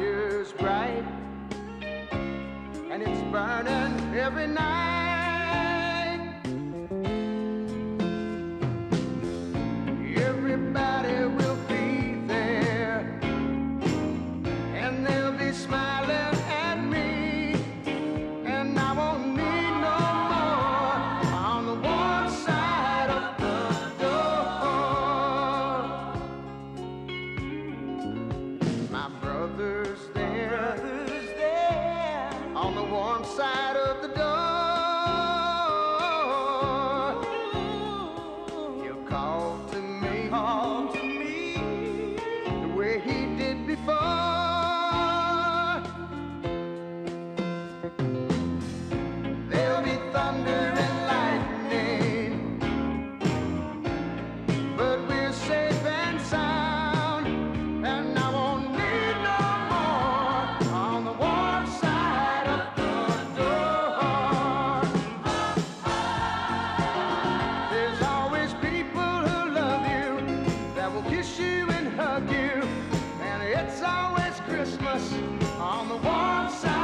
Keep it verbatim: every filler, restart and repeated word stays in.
fire's bright, and it's burning every night. Everybody will be there, and they'll be smiling at me, and I won't need no more on the warm side of the door. My brother's there, brother's there on the warm side of the door. He'll call to me, call to me the way he did before. There'll be thunder and lightning, but we're safe and sound, and I won't need no more on the warm side of the door. There's always people who love you, that will kiss you and hug you, and it's always Christmas on the warm side.